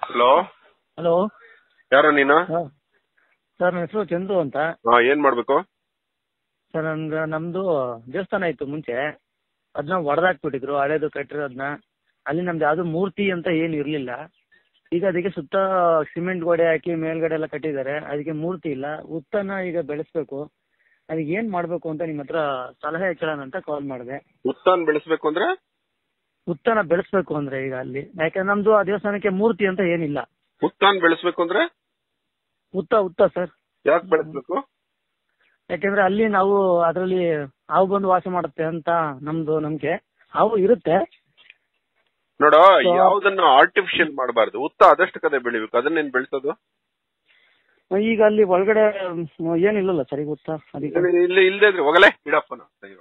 Hello, hello ಯಾರು ನೀನು? Sir, ನನ್ನ ಹೆಸರು ಚಂದ್ರು ಅಂತ. ಏನ್ ಮಾಡ್ಬೇಕು ಸರ್, ನಮ್ದು ದೇವಸ್ಥಾನ ಇತ್ತು ಮುಂಚೆ, ಅದನ್ನ ಒಡೆದಾಕ್ಬಿಟ್ಟಿದ್ರು, ಹಳೇದು ಕಟ್ಟಿರೋದನ್ನ. ಅಲ್ಲಿ ನಮ್ದು ಯಾವ್ದು ಮೂರ್ತಿ ಅಂತ ಏನು ಇರಲಿಲ್ಲ. ಈಗ ಅದಕ್ಕೆ ಸುತ್ತ ಸಿಮೆಂಟ್ ಗೋಡೆ ಹಾಕಿ ಮೇಲ್ಗಡೆ ಎಲ್ಲ ಕಟ್ಟಿದ್ದಾರೆ. ಅದಕ್ಕೆ ಮೂರ್ತಿ ಇಲ್ಲ. ಹುತ್ತನ ಈಗ ಬೆಳೆಸ್ಬೇಕು. ಅದಕ್ಕೆ ಏನ್ ಮಾಡ್ಬೇಕು ಅಂತ ನಿಮ್ಮ ಹತ್ರ ಸಲಹೆ ಕೇಳೋಣ ಅಂತ ಕಾಲ್ ಮಾಡಿದೆ. ಹುತ್ತಾನ್ ಬೆಳೆಸ್ಬೇಕು ಅಂದ್ರೆ? ಹುತ್ತನ ಬೆಳೆಸ್ಬೇಕು ಅಂದ್ರೆ ಈಗ ಅಲ್ಲಿ, ಯಾಕಂದ್ರೆ ನಮ್ದು ಆ ದೇವಸ್ಥಾನಕ್ಕೆ ಮೂರ್ತಿ ಅಂತ ಏನಿಲ್ಲ. ಹುತ್ತಾನ್ ಬೆಳೆಸ್ಬೇಕು ಅಂದ್ರೆ ಹುತ್ತ ಸರ್. ಯಾಕೆ ಬೆಳೆಸ್ಬೇಕು? ಯಾಕೆಂದ್ರೆ ಅಲ್ಲಿ ನಾವು ಅದರಲ್ಲಿ ಹಾವು ಬಂದು ವಾಸ ಮಾಡುತ್ತೆ ಅಂತ ನಮ್ದು ನಂಬಿಕೆ. ಹಾವು ಇರುತ್ತೆ. ನೋಡ, ಯಾವ್ದನ್ನ ಆರ್ಟಿಫಿಷಿಯಲ್ ಮಾಡಬಾರ್ದು. ಹುತ್ತ ಆದಷ್ಟು ಕಡೆ ಬೆಳಿಬೇಕು. ಅದನ್ನೇನ್ ಬೆಳೆಸೋದು? ಈಗ ಅಲ್ಲಿ ಒಳಗಡೆ ಏನಿಲ್ಲಲ್ಲ ಸರ್, ಈಗ ಹುತ್ತ ಅದಕ್ಕೆ. ಇಲ್ಲಿ ಇಲ್ದೇ ಇದ್ರೆ ಹೋಗಲೇ ಬಿಡಪ್ಪನ.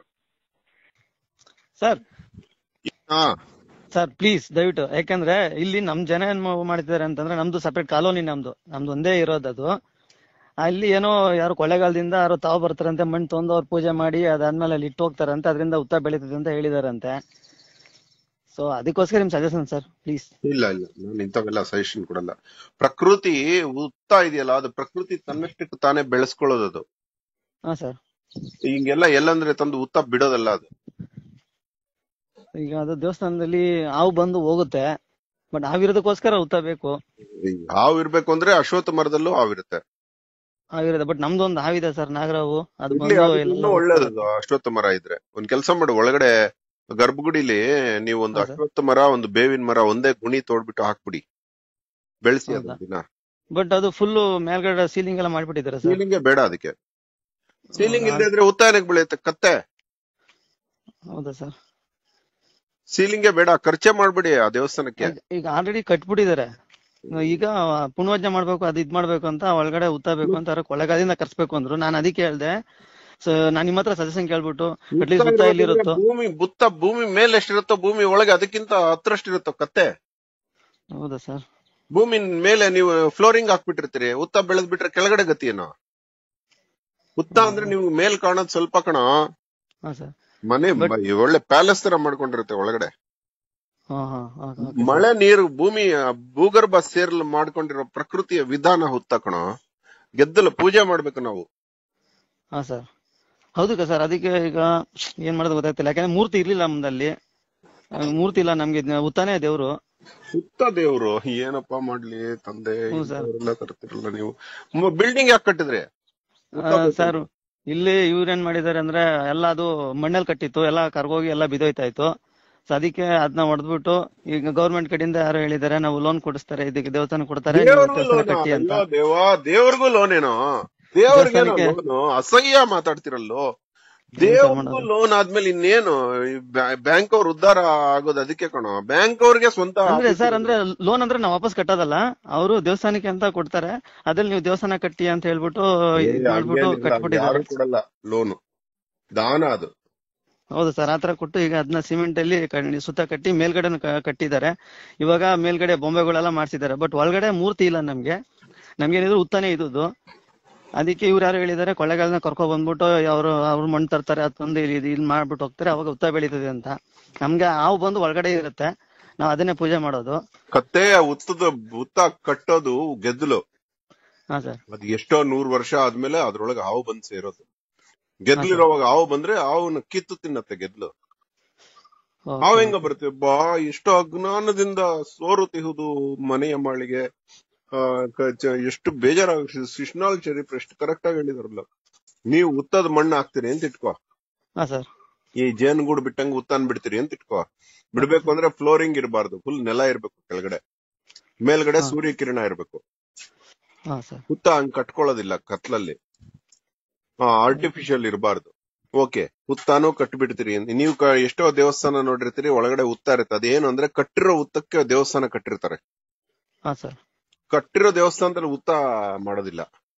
ಸರ್ ಸರ್ ಪ್ಲೀಸ್ ದಯವಿಟ್ಟು, ಯಾಕಂದ್ರೆ ಇಲ್ಲಿ ನಮ್ ಜನ ಏನ್ ಮಾಡ್ತಿದ್ದಾರೆ ಅಂತಂದ್ರೆ, ನಮ್ದು ಸಪರೇಟ್ ಕಾಲೋನಿ, ನಮ್ದು ಒಂದೇ ಇರೋದದು. ಅಲ್ಲಿ ಏನೋ ಯಾರು ಕೊಳ್ಳೆಗಾಲದಿಂದ ಯಾರು ತಾವು ಬರ್ತಾರಂತೆ, ಮಣ್ಣು ತೊಂದು ಅವ್ರು ಪೂಜೆ ಮಾಡಿ ಅದಾದ್ಮೇಲೆ ಅಲ್ಲಿ ಇಟ್ಟು ಹೋಗ್ತಾರಂತೆ, ಅದರಿಂದ ಹುತ್ತ ಬೆಳೀತದೆ ಅಂತ ಹೇಳಿದಾರಂತೆ. ಸೊ ಅದಕ್ಕೋಸ್ಕರ ನಿಮ್ ಸಜೆಷನ್ ಸರ್, ಪ್ಲೀಸ್. ಇಲ್ಲ, ನಾನು ಇಂಥವೆಲ್ಲ ಸಜೆಷನ್ ಕೊಡಲ್ಲ. ಪ್ರಕೃತಿ ಹುತ್ತ ಇದೆಯಲ್ಲ, ಅದು ಪ್ರಕೃತಿ ತನ್ನಷ್ಟಕ್ಕೆ ತಾನೇ ಬೆಳೆಸ್ಕೊಳ್ಳೋದು ಅದು. ಹಾ ಸರ್. ಹಿಂಗೆಲ್ಲ ಎಲ್ಲಂದ್ರೆ ತಂದು ಹುತ್ತ ಬಿಡೋದಲ್ಲ ಅದು. ಈಗ ಅದು ದೇವಸ್ಥಾನದಲ್ಲಿ ಹಾವು ಬಂದು ಹೋಗುತ್ತೆ, ಬಟ್ ಹಾವಿರೋದಕ್ಕೋಸ್ಕರ ಹುತ್ತ ಬೇಕು. ಹಾವು ಇರ್ಬೇಕು ಅಂದ್ರೆ ಅಶ್ವತ್ಥ ಮರದಲ್ಲೂ ಹಾವಿರುತ್ತೆ. ಹಾವಿರುತ್ತೆ, ಬಟ್ ನಮ್ದು ಒಂದು ಹಾವಿದೆ ಸರ್, ನಾಗರಾವು. ಅದು ಇರ್ಲಿ, ಬಂದು ಅದು ಇನ್ನೂ ಒಳ್ಳೇದು. ಅಶ್ವತ್ಥ ಮರ ಇದ್ರೆ ಒಂದ್ ಕೆಲಸ ಮಾಡು, ಒಳಗಡೆ ಗರ್ಭಗುಡಿಲಿ ನೀವು ಒಂದು ಅಶ್ವತ್ಥ ಮರ, ಒಂದು ಬೇವಿನ ಮರ ಒಂದೇ ಗುಣಿ ತೋಡ್ಬಿಟ್ಟು ಹಾಕ್ಬಿಡಿ, ಬೆಳೆಸಿ ಅದನ್ನ. ಬಟ್ ಅದು ಫುಲ್ ಮೇಲ್ಗಡೆ ಸೀಲಿಂಗ್ ಎಲ್ಲ ಮಾಡ್ಬಿಟ್ಟಿದ್ದಾರೆ ಸರ್. ಸೀಲಿಂಗ್ ಬೇಡ ಅದಕ್ಕೆ. ಸೀಲಿಂಗ್ ಇಲ್ಲದೆ ಇದ್ರೆ ಹುತ್ತ ಏನಕ್ಕೆ ಬೆಳೆಯುತ್ತೆ? ಕತ್ತೆ. ಹೌದಾ ಸರ್? ಸೀಲಿಂಗೇ ಬೇಡ, ಖರ್ಚೆ ಮಾಡ್ಬಿಡಿ ಆ ದೇವಸ್ಥಾನಕ್ಕೆ. ಈಗ ಆಲ್ರೆಡಿ ಕಟ್ಬಿಟ್ಟಿದ್ದಾರೆ. ಈಗ ಪುನರ್ವಜನೆ ಮಾಡ್ಬೇಕು, ಅದು ಇದ್ ಮಾಡ್ಬೇಕು ಅಂತ, ಒಳಗಡೆ ಹುತ್ತ ಬೇಕು ಅಂತ ಕೊಳ್ಳೆಗಾಲದಿಂದ ಕರ್ಸ್ಬೇಕು ಅಂದ್ರು. ನಾನು ಅದಕ್ಕೆ ಹೇಳ್ದೆ, ನಾನ್ ನಿಮ್ಮ ಹತ್ರ ಸಜೆಷನ್ ಕೇಳ್ಬಿಟ್ಟು, ಅಟ್ಲೀಸ್ಟ್ ಹುತ್ತ ಎಲ್ಲಿರುತ್ತೋ. ಭೂಮಿ ಮೇಲೆ ಎಷ್ಟಿರುತ್ತೋ ಭೂಮಿ ಒಳಗೆ ಅದಕ್ಕಿಂತ ಹತ್ರಷ್ಟಿರುತ್ತೋ ಕತ್ತೆ. ಹೌದಾ ಸರ್? ಭೂಮಿ ಮೇಲೆ ನೀವು ಫ್ಲೋರಿಂಗ್ ಹಾಕ್ಬಿಟ್ಟಿರ್ತೀರಿ, ಹುತ್ತ ಬೆಳೆದ್ ಬಿಟ್ರೆ ಕೆಳಗಡೆ ಗತಿ ಏನೋ. ಹುತ್ತ ಅಂದ್ರೆ ನೀವು ಮೇಲ್ ಕಾಣೋದ್ ಸ್ವಲ್ಪ ಕಣ. ಮನೆ ಒಳ್ಳೆ ಪ್ಯಾಲೇಸ್ ತರ ಮಾಡ್ಕೊಂಡಿರುತ್ತೆ ಒಳಗಡೆ. ಮಳೆ ನೀರು ಭೂಮಿ ಭೂಗರ್ಭ ಸೇರ್ಲು ಮಾಡ್ಕೊಂಡಿರೋ ಪ್ರಕೃತಿಯ ವಿಧಾನ ಹುತ್ತ ಕಣ. ಗೆದ್ದಲು ಪೂಜೆ ಮಾಡ್ಬೇಕು ನಾವು. ಹಾ ಸರ್, ಹೌದು ಸರ್. ಅದಕ್ಕೆ ಈಗ ಏನ್ ಮಾಡೋದು ಗೊತ್ತಾಗ್ತಿಲ್ಲ, ಯಾಕಂದ್ರೆ ಮೂರ್ತಿ ಇರ್ಲಿಲ್ಲ ನಮ್ದಲ್ಲಿ. ಮೂರ್ತಿ ಇಲ್ಲ ನಮ್ಗೆ, ಹುತ್ತಾನೇ ದೇವ್ರು. ಹುತ್ತ ದೇವ್ರು ಏನಪ್ಪಾ ಮಾಡ್ಲಿ ತಂದೆ, ತರ್ತಿರಲ್ಲ ನೀವು. ಬಿಲ್ಡಿಂಗ್ ಯಾಕೆ ಕಟ್ಟಿದ್ರಿ ಸರ್? ಇಲ್ಲಿ ಇವ್ರೇನ್ ಮಾಡಿದಾರೆ ಅಂದ್ರೆ, ಎಲ್ಲ ಅದು ಮಣ್ಣಲ್ಲಿ ಕಟ್ಟಿತ್ತು, ಎಲ್ಲ ಕರ್ಗೋಗಿ ಎಲ್ಲ ಬಿದ್ದೋಯ್ತಾ ಇತ್ತು. ಸೊ ಅದಕ್ಕೆ ಅದನ್ನ ಹೊಡೆದ್ಬಿಟ್ಟು, ಈಗ ಗೌರ್ಮೆಂಟ್ ಕಡೆಯಿಂದ ಯಾರು ಹೇಳಿದಾರೆ, ನಾವು ಲೋನ್ ಕೊಡಿಸ್ತಾರೆ, ಇದಕ್ಕೆ ದೇವಸ್ಥಾನ ಕೊಡ್ತಾರೆ, ದೇವಸ್ಥಾನ ಕಟ್ಟಿ ಅಂತ. ದೇವ್ರಿಗೂ ಲೋನ್ ಏನೋ? ದೇವ್ರಿಗೆ ಅಸಹ್ಯ ಮಾತಾಡ್ತಿರಲ್ಲೋ. ದೇವ್ರಿಗೂ ಲೋನ್ ಆದ್ಮೇಲೆ ಇನ್ನೇನು? ಬ್ಯಾಂಕ್ ಅವ್ರ ಉದ್ಧಾರ ಆಗೋದು ಅದಕ್ಕೆ ಕಣೋ. ಬ್ಯಾಂಕ್ ಅವ್ರಿಗೆ ಸ್ವಂತ ಅಂದ್ರೆ ಸರ್, ಅಂದ್ರೆ ಲೋನ್ ಅಂದ್ರೆ ನಾವು ವಾಪಸ್ ಕಟ್ಟೋದಲ್ಲ, ಅವರು ದೇವಸ್ಥಾನಕ್ಕೆ ಅಂತ ಕೊಡ್ತಾರೆ. ಅದ್ರಲ್ಲಿ ನೀವು ದೇವಸ್ಥಾನ ಕಟ್ಟಿ ಅಂತ ಹೇಳ್ಬಿಟ್ಟು ಕಟ್ಬಿಟ್ಟಿದ್ದಾರೆ. ಕೊಡಲ್ಲ ಲೋನು, ದಾನ ಅದು. ಹೌದು ಸರ್, ಆತರ ಕೊಟ್ಟು ಈಗ ಅದನ್ನ ಸಿಮೆಂಟ್ ಅಲ್ಲಿ ಸುತ್ತ ಕಟ್ಟಿ ಮೇಲ್ಗಡೆ ಕಟ್ಟಿದ್ದಾರೆ. ಇವಾಗ ಮೇಲ್ಗಡೆ ಬೊಂಬೆಗಳೆಲ್ಲ ಮಾಡ್ಸಿದ್ದಾರೆ, ಬಟ್ ಒಳಗಡೆ ಮೂರ್ತಿ ಇಲ್ಲ ನಮ್ಗೆ. ನಮ್ಗೇನಿದ್ರು ಹುತ್ತಾನೆ ಇದ್ದು. ಅದಕ್ಕೆ ಇವ್ರು ಯಾರು ಹೇಳಿದಾರೆ, ಕೊಳ್ಳೆಗಾಲನ ಕರ್ಕೊ ಬಂದ್ಬಿಟ್ಟು ಅವ್ರು ಮಣ್ಣು ತರ್ತಾರೆ, ಅದೊಂದು ಇಲ್ಲಿ ಮಾಡ್ಬಿಟ್ಟು ಹೋಗ್ತಾರೆ, ಅವಾಗ ಹುತ್ತ ಬೆಳೀತದೆ ಅಂತ. ನಮ್ಗೆ ಹಾವು ಬಂದು ಒಳಗಡೆ ಇರುತ್ತೆ, ನಾವ್ ಅದನ್ನೇ ಪೂಜೆ ಮಾಡೋದು. ಕತ್ತೆ ಹುತ್ತ ಕಟ್ಟೋದು ಗೆದ್ದಲು. ಹಾ ಸರ್. ಅದ್ ಎಷ್ಟೋ 100 ವರ್ಷ ಆದ್ಮೇಲೆ ಅದ್ರೊಳಗೆ ಹಾವು ಬಂದ್ ಸೇರೋದು. ಗೆದ್ಲಿರೋವಾಗ ಹಾವು ಬಂದ್ರೆ ಹಾವನ್ನ ಕಿತ್ತು ತಿನ್ನತ್ತೆ ಗೆದ್ಲು. ಹಾವು ಹೆಂಗ ಬರುತ್ತೆ? ಎಷ್ಟೋ ಅಜ್ಞಾನದಿಂದ ಸೋರುತ್ತಿಹುದು ಮನೆಯ ಮಾಳಿಗೆ. ಎಷ್ಟು ಬೇಜಾರಾಗುತ್ತೆ. ಶಿಶ್ನಾಳ್ ಚರಿತ್ರೆ ಎಷ್ಟು ಕರೆಕ್ಟ್ ಆಗಿ ಹೇಳಿದಾರಲ್ಲ. ನೀವು ಹುತ್ತದ ಮಣ್ಣು ಹಾಕ್ತೀರಿ ಅಂತ ಇಟ್ಕೋ, ಈ ಜೇನುಗೂಡು ಬಿಟ್ಟಂಗ ಹುತ್ತಾನ್ ಬಿಡ್ತೀರಿ ಅಂತ ಇಟ್ಕೋ. ಬಿಡ್ಬೇಕು ಅಂದ್ರೆ ಫ್ಲೋರಿಂಗ್ ಇರಬಾರ್ದು, ಫುಲ್ ನೆಲ ಇರ್ಬೇಕು ಕೆಳಗಡೆ, ಮೇಲ್ಗಡೆ ಸೂರ್ಯ ಕಿರಣ ಇರ್ಬೇಕು. ಹುತ್ತ ಹಂಗ್ ಕಟ್ಕೊಳ್ಳೋದಿಲ್ಲ ಕತ್ಲಲ್ಲಿ, ಆರ್ಟಿಫಿಷಿಯಲ್ ಇರಬಾರ್ದು. ಓಕೆ, ಹುತ್ತಾನು ಕಟ್ಬಿಡ್ತೀರಿ. ನೀವು ಎಷ್ಟೋ ದೇವಸ್ಥಾನ ನೋಡಿರ್ತೀರಿ, ಒಳಗಡೆ ಹುತ್ತ ಇರುತ್ತೆ. ಅದೇನು ಅಂದ್ರೆ ಕಟ್ಟಿರೋ ಹುತ್ತಕ್ಕೆ ದೇವಸ್ಥಾನ ಕಟ್ಟಿರ್ತಾರೆ. ಕಟ್ಟಿರೋ ದೇವಸ್ಥಾನದಲ್ಲಿ ಹುತ್ತ ಮಾಡೋದಿಲ್ಲ.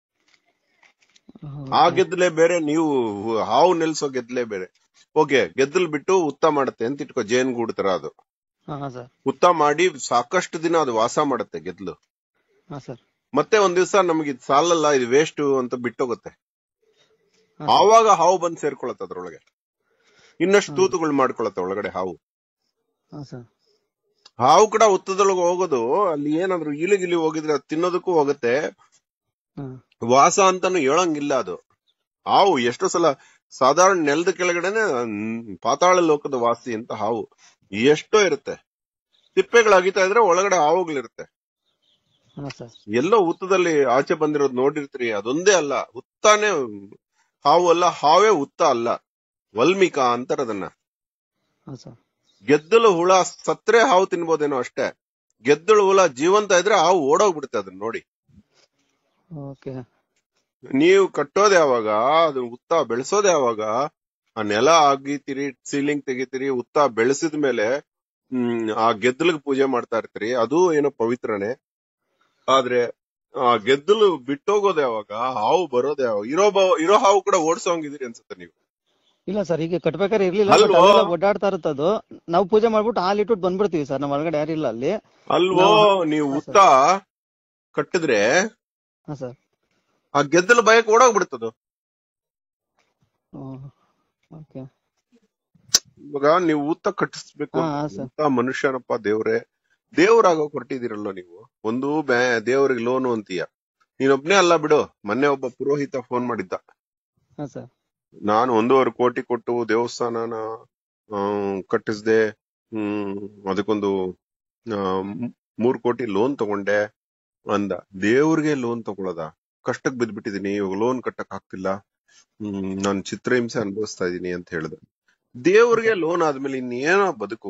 ಆ ಗೆದ್ದಲೇ ಬೇರೆ, ನೀವು ಹಾವು ನೆಲ್ಸೋ ಗೆದ್ದಲೇ ಬೇರೆ. ಓಕೆ, ಗೆದ್ದಲ್ ಬಿಟ್ಟು ಹುತ್ತ ಮಾಡುತ್ತೆ ಅಂತ ಇಟ್ಕೋ, ಜೇನುಗೂಡು ತರ ಅದು. ಹುತ್ತ ಮಾಡಿ ಸಾಕಷ್ಟು ದಿನ ಅದು ವಾಸ ಮಾಡುತ್ತೆ ಗೆದ್ದಲು. ಮತ್ತೆ ಒಂದ್ ದಿವ್ಸ ನಮ್ಗೆ ಇದು ಸಾಲಲ್ಲ, ಇದು ವೇಸ್ಟ್ ಅಂತ ಬಿಟ್ಟೋಗುತ್ತೆ. ಆವಾಗ ಹಾವು ಬಂದ್ ಸೇರ್ಕೊಳತ್ತೆ ಅದ್ರೊಳಗೆ, ಇನ್ನಷ್ಟು ತೂತುಗಳು ಮಾಡ್ಕೊಳತ್ತೆ ಒಳಗಡೆ ಹಾವು. ಹಾವು ಕೂಡ ಹುತ್ತದೊಳಗೆ ಹೋಗೋದು, ಅಲ್ಲಿ ಏನಾದ್ರು ಇಲಿಗಿಲಿ ಹೋಗಿದ್ರೆ ಅದು ತಿನ್ನೋದಕ್ಕೂ ಹೋಗುತ್ತೆ. ವಾಸ ಅಂತಾನು ಹೇಳಂಗಿಲ್ಲ ಅದು. ಹಾವು ಎಷ್ಟೋ ಸಲ ಸಾಧಾರಣ ನೆಲದ ಕೆಳಗಡೆನೆ ಪಾತಾಳ ಲೋಕದ ವಾಸಿ ಅಂತ ಹಾವು ಎಷ್ಟೋ ಇರುತ್ತೆ. ತಿಪ್ಪೆಗಳು ಅಗಿತಾ ಇದ್ರೆ ಒಳಗಡೆ ಹಾವುಗಳಿರುತ್ತೆ. ಎಲ್ಲೋ ಹುತ್ತದಲ್ಲಿ ಆಚೆ ಬಂದಿರೋದು ನೋಡಿರ್ತೀರಿ. ಅದೊಂದೇ ಅಲ್ಲ, ಹುತ್ತಾನೆ ಹಾವು ಅಲ್ಲ, ಹಾವೇ ಹುತ್ತ ಅಲ್ಲ, ವಲ್ಮೀಕ ಅಂತಾರ ಅದನ್ನ. ಗೆದ್ದಲು ಹುಳ ಸತ್ರೆ ಹಾವು ತಿನ್ಬೋದೇನೋ ಅಷ್ಟೇ. ಗೆದ್ದಲು ಹುಳ ಜೀವಂತ ಇದ್ರೆ ಹಾವು ಓಡೋಗ್ಬಿಡುತ್ತೆ ಅದನ್ನ ನೋಡಿ. ನೀವು ಕಟ್ಟೋದ್ ಯಾವಾಗ, ಅದು ಹುತ್ತ ಬೆಳೆಸೋದ್ ಯಾವಾಗ? ಆ ನೆಲ ಅಗಿತೀರಿ, ಸೀಲಿಂಗ್ ತೆಗಿತೀರಿ, ಹುತ್ತ ಬೆಳೆಸಿದ ಮೇಲೆ ಆ ಗೆದ್ದಲಿಗೆ ಪೂಜೆ ಮಾಡ್ತಾ ಇರ್ತೀರಿ, ಅದು ಏನೋ ಪವಿತ್ರನೇ. ಆದ್ರೆ ಆ ಗೆದ್ದಲು ಬಿಟ್ಟೋಗೋದ್ ಯಾವಾಗ, ಹಾವು ಬರೋದ್ ಯಾವಾಗ? ಇರೋ ಹಾವು ಕೂಡ ಓಡಿಸೋಂಗಿದ್ದೀರಿ ಅನ್ಸುತ್ತೆ ನೀವು. ಇಲ್ಲ ಸರ್, ಈಗ ಕಟ್ಬೇಕಾದ್ರೆ ಇರ್ಲಿಲ್ಲ, ಓಡಾಡ್ತಾ ಇರುತ್ತದು. ನಾವು ಪೂಜೆ ಮಾಡ್ಬಿಟ್ಟು ಹಾಲಿಟ್ಬಿಟ್ಟು ಬಂದ್ಬಿಡ್ತೀವಿ ಸರ್, ನಮ್ಮ ಒಳಗಡೆ ಯಾರಿಲ್ಲ ಅಲ್ಲಿ. ಅಲ್ವೋ, ನೀವು ಹುತ್ತ ಕಟ್ಟಿದ್ರೆ ಆ ಗೆದ್ದಲು ಭಯಕ್ಕೆ ಓಡೋಗ್ಬಿಡ್ತದು. ಇವಾಗ ನೀವು ಹುತ್ತ ಕಟ್ಟಿಸ್ಬೇಕು ಅಂತ ಮನುಷ್ಯನಪ್ಪ ದೇವ್ರೆ, ದೇವ್ರಾಗ ಹೊರಟಿದಿರಲ್ಲ ನೀವು. ಒಂದು ದೇವ್ರಿಗೆ ಲೋನು ಅಂತೀಯ, ನೀನೊಬ್ನೇ ಅಲ್ಲ ಬಿಡು. ಮೊನ್ನೆ ಒಬ್ಬ ಪುರೋಹಿತ ಫೋನ್ ಮಾಡಿದ್ದ, ನಾನು 1.5 ಕೋಟಿ ಕೊಟ್ಟು ದೇವಸ್ಥಾನನ ಕಟ್ಟಿಸ್ದೆ, ಅದಕ್ಕೊಂದು 3 ಕೋಟಿ ಲೋನ್ ತಗೊಂಡೆ ಅಂದ. ದೇವ್ರಿಗೆ ಲೋನ್ ತಗೊಳದ? ಕಷ್ಟಕ್ ಬಿದ್ಬಿಟ್ಟಿದೀನಿ, ಇವಾಗ ಲೋನ್ ಕಟ್ಟಕ್ ಆಗ್ತಿಲ್ಲ, ನಾನು ಚಿತ್ರಹಿಂಸೆ ಅನುಭವಿಸ್ತಾ ಇದೀನಿ ಅಂತ ಹೇಳ್ದ. ದೇವ್ರಿಗೆ ಲೋನ್ ಆದ್ಮೇಲೆ ಇನ್ನೇನೋ ಬದುಕು?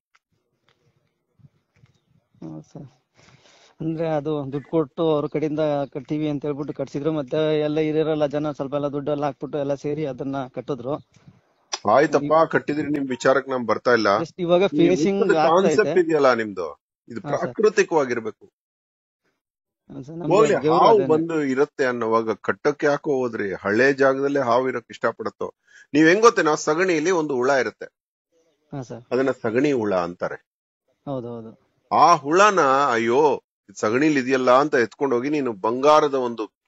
ಅಂದ್ರೆ ಅದು ದುಡ್ಡು ಕೊಟ್ಟು ಅವ್ರ ಕಡೆಯಿಂದ ಕಟ್ತೀವಿ ಅಂತ ಹೇಳ್ಬಿಟ್ಟು ಕಟ್ಸಿದ್ರು. ಮತ್ತೆ ಎಲ್ಲ ಇರಲ್ಲ ಜನ, ಸ್ವಲ್ಪ ಎಲ್ಲ ದುಡ್ಡು ಎಲ್ಲ ಹಾಕ್ಬಿಟ್ಟು ಎಲ್ಲ ಸೇರಿ ಅದನ್ನ ಕಟ್ಟಿದ್ರು. ಆಯ್ತಪ್ಪ, ಕಟ್ಟಿದ್ರಿ, ನಿಮ್ ವಿಚಾರಕ್ಕೆ ನಾವ್ ಬರ್ತಾ ಇಲ್ಲ. ಇವಾಗ ಫಿನಿಶಿಂಗ್ ಕಾನ್ಸೆಪ್ಟ್ ಇದೆಯಲ್ಲ ನಿಮ್ದು, ಇದು ಪ್ರಾಕೃತಿಕವಾಗಿರ್ಬೇಕು. ಹೋಗ್ಲಿ, ಹಾವು ಬಂದು ಇರುತ್ತೆ ಅನ್ನೋವಾಗ ಕಟ್ಟಕ್ಕೆ ಯಾಕೋ ಹೋದ್ರಿ? ಹಳೆ ಜಾಗದಲ್ಲೇ ಹಾವು ಇರಕ್ ಇಷ್ಟಪಡತ್ತೋ? ನೀವ್ ಹೆಂಗ್ ಗೊತ್ತೇನೋ, ಸಗಣಿಲಿ ಒಂದು ಹುಳ ಇರುತ್ತೆ, ಅದನ್ನ ಸಗಣಿ ಹುಳ ಅಂತಾರೆ. ಆ ಹುಳನ ಅಯ್ಯೋ ಸಗಣಿಲಿ ಇದೆಯಲ್ಲ ಅಂತ ಎತ್ಕೊಂಡೋಗಿ ನೀನು ಬಂಗಾರದ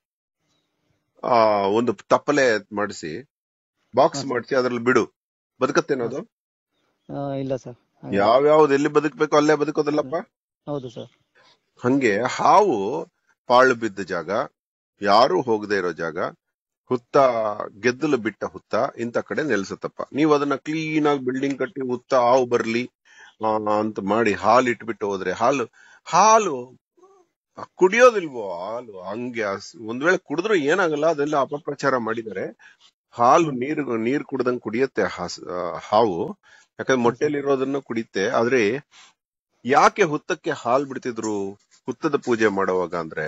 ಒಂದು ತಪ್ಪಲೆ ಮಾಡಿಸಿ ಬಾಕ್ಸ್ ಮಾಡಿಸಿ ಅದ್ರಲ್ಲಿ ಬಿಡು, ಬದುಕತ್ತೇನೋದು? ಇಲ್ಲ ಸರ್, ಯಾವ್ಯಾವ್ದು ಎಲ್ಲಿ ಬದುಕಬೇಕು ಅಲ್ಲೇ ಬದುಕೋದಲ್ಲಪ್ಪ. ಹೌದು ಸರ್. ಹಂಗೆ ಹಾವು ಪಾಳು ಬಿದ್ದ ಜಾಗ, ಯಾರು ಹೋಗದೆ ಇರೋ ಜಾಗ, ಹುತ್ತ ಗೆದ್ದಲು ಬಿಟ್ಟ ಹುತ್ತ, ಇಂತ ಕಡೆ ನೆಲೆಸತ್ತಪ್ಪ. ನೀವು ಅದನ್ನ ಕ್ಲೀನ್ ಆಗಿ ಬಿಲ್ಡಿಂಗ್ ಕಟ್ಟಿ ಹುತ್ತ ಹಾವು ಬರ್ಲಿ ಅಂತ ಮಾಡಿ ಹಾಲು ಇಟ್ಬಿಟ್ಟು ಹೋದ್ರೆ, ಹಾಲು ಕುಡಿಯೋದಿಲ್ವೋ? ಹಾಲು ಹಂಗೆ ಒಂದ್ ವೇಳೆ ಕುಡಿದ್ರು ಏನಾಗಲ್ಲ, ಅದೆಲ್ಲ ಅಪಪ್ರಚಾರ ಮಾಡಿದರೆ. ಹಾಲು ನೀರ್ ಕುಡ್ದಂಗ್ ಕುಡಿಯತ್ತೆ ಹಾವು, ಯಾಕಂದ್ರೆ ಮೊಟ್ಟೆಲಿರೋದನ್ನ ಕುಡಿಯುತ್ತೆ. ಆದ್ರೆ ಯಾಕೆ ಹುತ್ತಕ್ಕೆ ಹಾಲು ಬಿಡ್ತಿದ್ರು ಹುತ್ತದ ಪೂಜೆ ಮಾಡುವಾಗ ಅಂದ್ರೆ,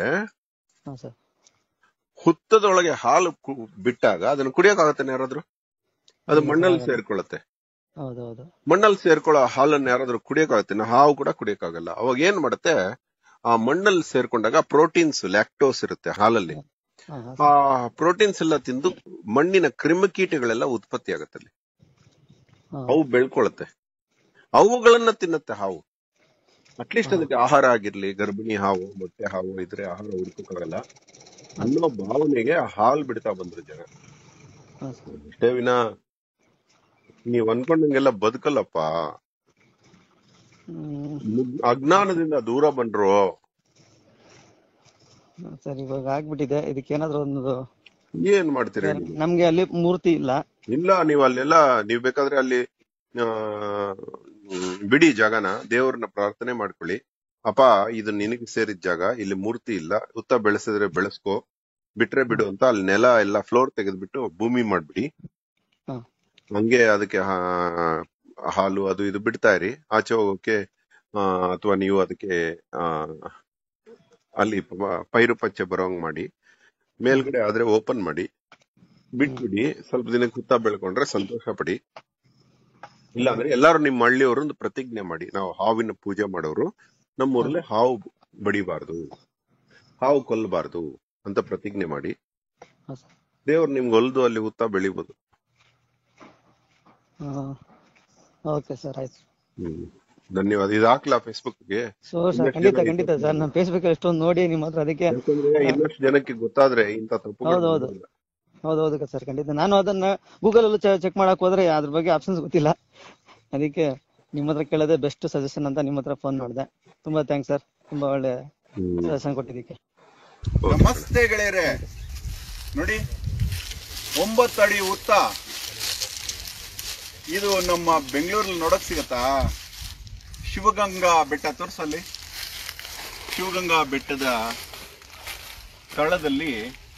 ಹುತ್ತದೊಳಗೆ ಹಾಲು ಬಿಟ್ಟಾಗ ಅದನ್ನ ಕುಡಿಯೋಕಾಗತ್ತೇನೆ ಯಾರಾದ್ರೂ? ಅದು ಮಣ್ಣಲ್ಲಿ ಸೇರ್ಕೊಳ್ಳುತ್ತೆ. ಮಣ್ಣಲ್ಲಿ ಸೇರ್ಕೊಳ್ಳೋ ಹಾಲನ್ನ ಯಾರಾದ್ರೂ ಕುಡಿಯೋಕಾಗತ್ತೇನೆ? ಹಾವು ಕೂಡ ಕುಡಿಯೋಕಾಗಲ್ಲ. ಅವಾಗ ಏನ್ ಮಾಡುತ್ತೆ, ಆ ಮಣ್ಣಲ್ಲಿ ಸೇರ್ಕೊಂಡಾಗ ಪ್ರೋಟೀನ್ಸ್, ಲ್ಯಾಕ್ಟೋಸ್ ಇರುತ್ತೆ ಹಾಲಲ್ಲಿ. ಆ ಪ್ರೋಟೀನ್ಸ್ ಎಲ್ಲ ತಿಂದು ಮಣ್ಣಿನ ಕ್ರಿಮಿಕೀಟಗಳೆಲ್ಲ ಉತ್ಪತ್ತಿ ಆಗತ್ತೆ ಅಲ್ಲಿ, ಅವು ಬೆಳ್ಕೊಳತ್ತೆ, ಅವುಗಳನ್ನ ತಿನ್ನತ್ತೆ ಹಾವು. ಅಟ್ಲೀಸ್ಟ್ ಅದಕ್ಕೆ ಆಹಾರ ಆಗಿರ್ಲಿ, ಗರ್ಭಿಣಿ ಹಾವು, ಮೊಟ್ಟೆ ಹಾವು ಇದ್ರೆ ಆಹಾರ ಹುಡ್ಕೋಕ್ಕಾಗಲ್ಲ ಅನ್ನೋ ಭಾವನೆಗೆ ಹಾಲು ಬಿಡ್ತಾ ಬಂದ್ರು ಜನ ಅಷ್ಟೇ ವಿನ ನೀವ್ ಅನ್ಕೊಂಡಂಗೆಲ್ಲ ಬದುಕಲ್ಲಪ್ಪ. ಅಜ್ಞಾನದಿಂದ ದೂರ ಬಂದ್ರು. ಸರ್, ಇವಾಗ ಆಗ್ಬಿಟ್ಟಿದೆ, ಇದಕ್ಕೇನಾದ್ರೂ ಒಂದು ಏನ್ ಮಾಡ್ತೀರಿ? ನಮ್ಗೆ ಅಲ್ಲಿ ಮೂರ್ತಿ ಇಲ್ಲ. ನೀವು ಅಲ್ಲೆಲ್ಲ ನೀವ್ ಬೇಕಾದ್ರೆ ಅಲ್ಲಿ ಬಿಡಿ ಜಾಗನ, ದೇವ್ರನ್ನ ಪ್ರಾರ್ಥನೆ ಮಾಡ್ಕೊಳ್ಳಿ, ಅಪ್ಪ ಇದು ನಿನಗೆ ಸೇರಿದ ಜಾಗ, ಇಲ್ಲಿ ಮೂರ್ತಿ ಇಲ್ಲ, ಹುತ್ತ ಬೆಳೆಸಿದ್ರೆ ಬೆಳೆಸ್ಕೋ, ಬಿಟ್ರೆ ಬಿಡು ಅಂತ ಅಲ್ಲಿ ನೆಲ ಎಲ್ಲ ಫ್ಲೋರ್ ತೆಗೆದ್ಬಿಟ್ಟು ಭೂಮಿ ಮಾಡ್ಬಿಡಿ. ಹಂಗೆ ಅದಕ್ಕೆ ಹಾಲು ಅದು ಇದು ಬಿಡ್ತಾ ಇರಿ. ಆಚೆ ಹೋಗೋಕೆ ಅಥವಾ ನೀವು ಅದಕ್ಕೆ ಅಲ್ಲಿ ಪೈರು ಪಚ್ಚೆ ಬರೋಂಗ್ ಮಾಡಿ, ಮೇಲ್ಗಡೆ ಆದ್ರೆ ಓಪನ್ ಮಾಡಿ ಬಿಟ್ಬಿಡಿ. ಸ್ವಲ್ಪ ದಿನಕ್ಕೆ ಹುತ್ತ ಬೆಳ್ಕೊಂಡ್ರೆ ಸಂತೋಷ ಪಡಿ. ಇಲ್ಲ ಅಂದ್ರೆ ಎಲ್ಲಾರು ನಿಮ್ಮ ಹಳ್ಳಿಯವರು ಒಂದು ಪ್ರತಿಜ್ಞೆ ಮಾಡಿ, ನಾವು ಹಾವಿನ ಪೂಜೆ ಮಾಡೋರು, ನಮ್ಮೂರಲ್ಲಿ ಹಾವು ಬಡಿಬಾರ್ದು, ಹಾವು ಕೊಲ್ಲಬಾರ್ದು ಅಂತ ಪ್ರತಿಜ್ಞೆ ಮಾಡಿ. ದೇವ್ರು ನಿಮ್ಗೆ ಹೊಲ್ದು ಅಲ್ಲಿ ಹುತ್ತ ಬೆಳಿಬಹುದು. ಓಕೆ ಸರ್, ಆಯ್ತು. ಧನ್ಯವಾದ. ಇದು ಹಾಕ್ಲಾ ಫೇಸ್ಬುಕ್ಗೆ? ಖಂಡಿತ ಸರ್, ನಾನು ಫೇಸ್ಬುಕ್ ಎಷ್ಟೊಂದು ನೋಡಿ ನಿಮ್ಮ ಹತ್ರ, ಅದಕ್ಕೆ ಇನ್ನಷ್ಟು ಜನಕ್ಕೆ ಗೊತ್ತಾದ್ರೆ ಇಂತ ತಪ್ಪು. ಹೌದೌದು ಸರ್, ಖಂಡಿತ. ನಾನು ಅದನ್ನ ಗೂಗಲ್ ಅಲ್ಲೂ ಚೆಕ್ ಮಾಡಕ್ ಹೋದ್ರೆ ಅದ್ರ ಬಗ್ಗೆ ಆಪ್ಷನ್ಸ್ ಗೊತ್ತಿಲ್ಲ, ಅದಕ್ಕೆ ನಿಮ್ಮ ಹತ್ರ ಕೇಳೋದೇ ಬೆಸ್ಟ್ ಸಜೆಷನ್ ಅಂತ ನಿಮ್ಮ ಹತ್ರ ಫೋನ್ ಮಾಡಿದೆ. ತುಂಬಾ ಥ್ಯಾಂಕ್ಸ್ ಸರ್, ತುಂಬಾ ಒಳ್ಳೆ ಸಜೆಷನ್ ಕೊಟ್ಟಿದ್ದಕ್ಕೆ. ನಮಸ್ತೆ ಗೆಳೆಯರೆ. ನೋಡಿ 9 ಅಡಿ ಉತ್ತ, ಇದು ನಮ್ಮ ಬೆಂಗಳೂರಲ್ಲಿ ನೋಡಕ್ ಸಿಗತ್ತಾ? ಶಿವಗಂಗಾ ಬೆಟ್ಟ ತೋರ್ಸಲ್ಲಿ. ಶಿವಗಂಗಾ ಬೆಟ್ಟದ ತಳದಲ್ಲಿ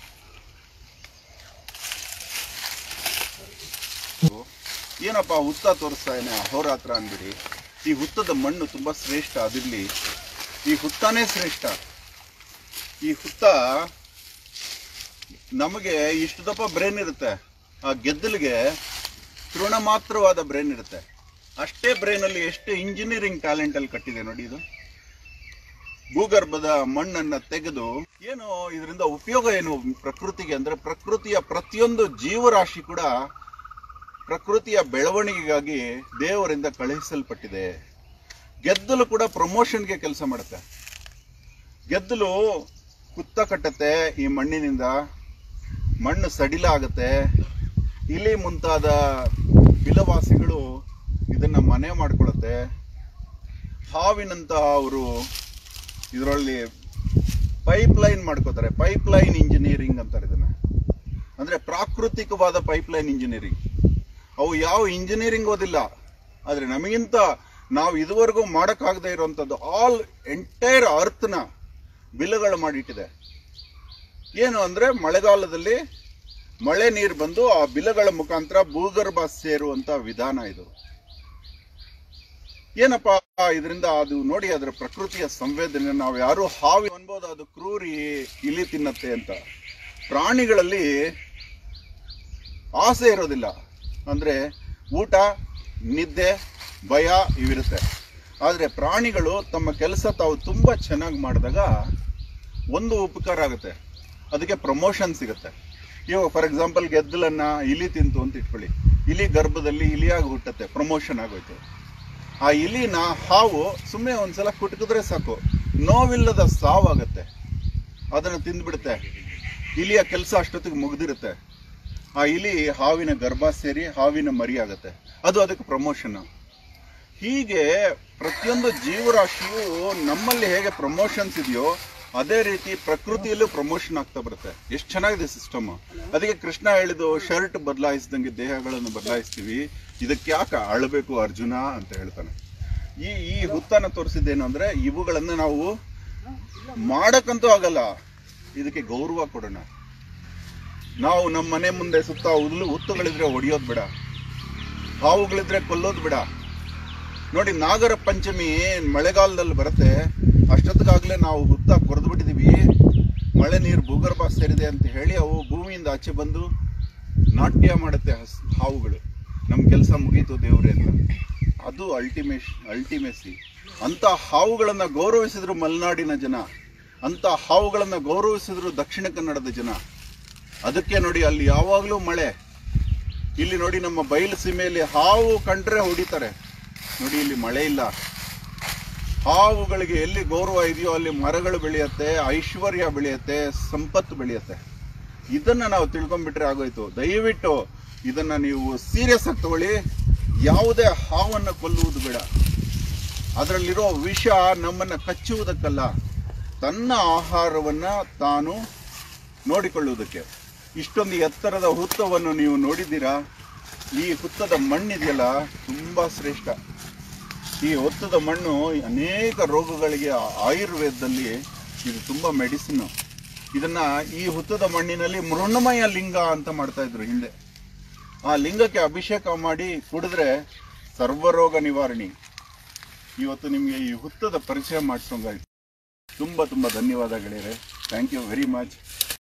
ಏನಪ್ಪಾ ಹುತ್ತ ತೋರಿಸ್ತಾ ಏನೇ ಅಹೋರಾತ್ರ ಅಂದ್ಬಿಡಿ. ಈ ಹುತ್ತದ ಮಣ್ಣು ತುಂಬಾ ಶ್ರೇಷ್ಠ, ಅದಿರ್ಲಿ ಈ ಹುತ್ತಾನೇ ಶ್ರೇಷ್ಠ. ಈ ಹುತ್ತ ನಮಗೆ ಇಷ್ಟು ದಪ್ಪ ಬ್ರೇನ್ ಇರುತ್ತೆ, ಆ ಗೆದ್ದಲಿಗೆ ತೃಣ ಮಾತ್ರವಾದ ಬ್ರೇನ್ ಇರುತ್ತೆ. ಅಷ್ಟೇ ಬ್ರೇನ್ ಅಲ್ಲಿ ಎಷ್ಟು ಇಂಜಿನಿಯರಿಂಗ್ ಟ್ಯಾಲೆಂಟ್ ಅಲ್ಲಿ ಕಟ್ಟಿದೆ ನೋಡಿ. ಇದು ಭೂಗರ್ಭದ ಮಣ್ಣನ್ನ ತೆಗೆದು ಏನು ಇದರಿಂದ ಉಪಯೋಗ ಏನು ಪ್ರಕೃತಿಗೆ ಅಂದ್ರೆ, ಪ್ರಕೃತಿಯ ಪ್ರತಿಯೊಂದು ಜೀವರಾಶಿ ಕೂಡ ಪ್ರಕೃತಿಯ ಬೆಳವಣಿಗೆಗಾಗಿ ದೇವರಿಂದ ಕಳುಹಿಸಲ್ಪಟ್ಟಿದೆ. ಗೆದ್ದಲು ಕೂಡ ಪ್ರಮೋಷನ್ಗೆ ಕೆಲಸ ಮಾಡುತ್ತೆ. ಗೆದ್ದಲು ಕುತ್ತ ಕಟ್ಟತ್ತೆ, ಈ ಮಣ್ಣಿನಿಂದ ಮಣ್ಣು ಸಡಿಲ ಆಗುತ್ತೆ. ಇಲಿ ಮುಂತಾದ ಬಿಲವಾಸಿಗಳು ಇದನ್ನ ಮನೆ ಮಾಡ್ಕೊಳತ್ತೆ. ಹಾವಿನಂತಹ ಅವರು ಇದರಲ್ಲಿ ಪೈಪ್ ಲೈನ್ ಮಾಡ್ಕೋತಾರೆ. ಪೈಪ್ ಲೈನ್ ಇಂಜಿನಿಯರಿಂಗ್ ಅಂತಾರೆ ಇದನ್ನ, ಅಂದ್ರೆ ಪ್ರಾಕೃತಿಕವಾದ ಪೈಪ್ ಲೈನ್ ಇಂಜಿನಿಯರಿಂಗ್. ಅವು ಯಾವ ಇಂಜಿನಿಯರಿಂಗ್ ಓದಿಲ್ಲ, ಆದ್ರೆ ನಮಗಿಂತ ನಾವು ಇದುವರೆಗೂ ಮಾಡಕ್ಕಾಗದೆ ಇರುವಂತದ್ದು ಆಲ್ ಎಂಟೈರ್ ಅರ್ತ್ನ ಬಿಲಗಳು ಮಾಡಿಟ್ಟಿದೆ. ಏನು ಅಂದ್ರೆ ಮಳೆಗಾಲದಲ್ಲಿ ಮಳೆ ನೀರು ಬಂದು ಆ ಬಿಲಗಳ ಮುಖಾಂತರ ಭೂಗರ್ಭ ಸೇರುವಂತ ವಿಧಾನ ಇದು. ಏನಪ್ಪಾ ಇದರಿಂದ ಅದು ನೋಡಿ, ಅದರ ಪ್ರಕೃತಿಯ ಸಂವೇದನೆ. ನಾವು ಯಾರು ಹಾವಿ ಅನ್ಬೋದು, ಅದು ಕ್ರೂರಿ ಇಲಿ ತಿನ್ನತ್ತೆ ಅಂತ. ಪ್ರಾಣಿಗಳಲ್ಲಿ ಆಸೆ ಇರೋದಿಲ್ಲ, ಅಂದ್ರೆ ಊಟ, ನಿದ್ದೆ, ಭಯ ಇವಿರುತ್ತೆ. ಆದ್ರೆ ಪ್ರಾಣಿಗಳು ತಮ್ಮ ಕೆಲಸ ತಾವು ತುಂಬಾ ಚೆನ್ನಾಗಿ ಮಾಡಿದಾಗ ಒಂದು ಉಪಕಾರ ಆಗುತ್ತೆ, ಅದಕ್ಕೆ ಪ್ರಮೋಷನ್ ಸಿಗುತ್ತೆ. ಇವಾಗ ಫಾರ್ ಎಕ್ಸಾಂಪಲ್ ಗೆದ್ದಲನ್ನ ಇಲಿ ತಿಂತು ಅಂತ ಇಟ್ಕೊಳ್ಳಿ, ಇಲಿ ಗರ್ಭದಲ್ಲಿ ಇಲಿಯಾಗಿ ಹುಟ್ಟತ್ತೆ, ಪ್ರಮೋಷನ್ ಆಗೋಯ್ತು. ಆ ಇಲಿನ ಹಾವು ಸುಮ್ಮನೆ ಒಂದ್ಸಲ ಕುಟಕಿದ್ರೆ ಸಾಕು, ನೋವಿಲ್ಲದ ಸಾವಾಗತ್ತೆ, ಅದನ್ನ ತಿಂದ್ಬಿಡುತ್ತೆ. ಇಲಿಯ ಕೆಲಸ ಅಷ್ಟೊತ್ತಿಗೆ ಮುಗ್ದಿರುತ್ತೆ. ಆ ಇಲಿ ಹಾವಿನ ಗರ್ಭ ಸೇರಿ ಹಾವಿನ ಮರಿ ಆಗತ್ತೆ, ಅದು ಅದಕ್ಕೆ ಪ್ರಮೋಷನ್. ಹೀಗೆ ಪ್ರತಿಯೊಂದು ಜೀವರಾಶಿಯು ನಮ್ಮಲ್ಲಿ ಹೇಗೆ ಪ್ರಮೋಷನ್ಸ್ ಇದೆಯೋ ಅದೇ ರೀತಿ ಪ್ರಕೃತಿಯಲ್ಲೂ ಪ್ರಮೋಷನ್ ಆಗ್ತಾ ಬರುತ್ತೆ. ಎಷ್ಟು ಚೆನ್ನಾಗಿದೆ ಸಿಸ್ಟಮ್. ಅದಕ್ಕೆ ಕೃಷ್ಣ ಹೇಳಿದ್ದು, ಶರ್ಟ್ ಬದಲಾಯಿಸಿದಂಗೆ ದೇಹಗಳನ್ನು ಬದಲಾಯಿಸ್ತೀವಿ, ಇದಕ್ಕೆ ಯಾಕೆ ಅಳಬೇಕು ಅರ್ಜುನ ಅಂತ ಹೇಳ್ತಾನೆ. ಈ ಹುತ್ತನ ತೋರಿಸಿದ್ದೇನು ಅಂದ್ರೆ, ಇವುಗಳನ್ನ ನಾವು ಮಾಡಕ್ಕಂತೂ ಆಗಲ್ಲ, ಇದಕ್ಕೆ ಗೌರವ ಕೊಡೋಣ. ನಾವು ನಮ್ಮ ಮನೆ ಮುಂದೆ ಸುತ್ತ ಹುತ್ತುಗಳಿದ್ರೆ ಹೊಡಿಯೋದು ಬೇಡ, ಹಾವುಗಳಿದ್ರೆ ಕೊಲ್ಲೋದು ಬೇಡ. ನೋಡಿ, ನಾಗರ ಪಂಚಮಿ ಮಳೆಗಾಲದಲ್ಲಿ ಬರುತ್ತೆ, ಅಷ್ಟೊತ್ತಿಗಾಗ್ಲೇ ನಾವು ಹುತ್ತ ಕೊರೆದು ಬಿಟ್ಟಿದೀವಿ, ಮಳೆ ನೀರು ಭೂಗರ್ಭ ಸೇರಿದೆ ಅಂತ ಹೇಳಿ ಅವು ಭೂಮಿಯಿಂದ ಆಚೆ ಬಂದು ನಾಟ್ಯ ಮಾಡುತ್ತೆ ಹಾವುಗಳು. ನಮ್ ಕೆಲಸ ಮುಗೀತು ದೇವ್ರೆ ಅಂತ. ಅದು ಅಲ್ಟಿಮೇಸಿ. ಅಂತ ಹಾವುಗಳನ್ನ ಗೌರವಿಸಿದ್ರು ಮಲೆನಾಡಿನ ಜನ, ಅಂತ ಹಾವುಗಳನ್ನ ಗೌರವಿಸಿದ್ರು ದಕ್ಷಿಣ ಕನ್ನಡದ ಜನ. ಅದಕ್ಕೆ ನೋಡಿ, ಅಲ್ಲಿ ಯಾವಾಗ್ಲೂ ಮಳೆ. ಇಲ್ಲಿ ನೋಡಿ, ನಮ್ಮ ಬಯಲು ಸೀಮೆಯಲ್ಲಿ ಹಾವು ಕಂಡ್ರೆ ಹೊಡಿತಾರೆ. ನೋಡಿ, ಇಲ್ಲಿ ಮಳೆ ಇಲ್ಲ. ಹಾವುಗಳಿಗೆ ಎಲ್ಲಿ ಗೌರವ ಇದೆಯೋ ಅಲ್ಲಿ ಮರಗಳು ಬೆಳೆಯುತ್ತೆ, ಐಶ್ವರ್ಯ ಬೆಳೆಯುತ್ತೆ, ಸಂಪತ್ತು ಬೆಳೆಯುತ್ತೆ. ಇದನ್ನ ನಾವು ತಿಳ್ಕೊಂಡ್ಬಿಟ್ರೆ ಆಗೋಯ್ತು. ದಯವಿಟ್ಟು ಇದನ್ನ ನೀವು ಸೀರಿಯಸ್ ಆಗಿ ತಗೊಳ್ಳಿ. ಯಾವುದೇ ಹಾವನ್ನ ಕೊಲ್ಲುವುದು ಬೇಡ. ಅದರಲ್ಲಿರೋ ವಿಷ ನಮ್ಮನ್ನ ಕಚ್ಚುವುದಕ್ಕಲ್ಲ, ತನ್ನ ಆಹಾರವನ್ನ ತಾನು ನೋಡಿಕೊಳ್ಳುವುದಕ್ಕೆ. ಇಷ್ಟೊಂದು ಎತ್ತರದ ಹುತ್ತವನ್ನು ನೀವು ನೋಡಿದ್ದೀರಾ? ಈ ಹುತ್ತದ ಮಣ್ಣಿದೆಯಲ್ಲ, ತುಂಬಾ ಶ್ರೇಷ್ಠ. ಈ ಹುತ್ತದ ಮಣ್ಣು ಅನೇಕ ರೋಗಗಳಿಗೆ ಆಯುರ್ವೇದದಲ್ಲಿ ಇದು ತುಂಬಾ ಮೆಡಿಸಿನ್. ಇದನ್ನ ಈ ಹುತ್ತದ ಮಣ್ಣಿನಲ್ಲಿ ಮೃಣ್ಮಯ ಲಿಂಗ ಅಂತ ಮಾಡ್ತಾ ಇದ್ರು ಹಿಂದೆ. ಆ ಲಿಂಗಕ್ಕೆ ಅಭಿಷೇಕ ಮಾಡಿ ಕುಡಿದ್ರೆ ಸರ್ವರೋಗ ನಿವಾರಣಿ. ಇವತ್ತು ನಿಮಗೆ ಈ ಹುತ್ತದ ಪರಿಚಯ ಮಾಡಿಸೋಂಗಾಯ್ತು. ತುಂಬಾ ಧನ್ಯವಾದ ಗೆಳೆಯರೆ. Thank you very much.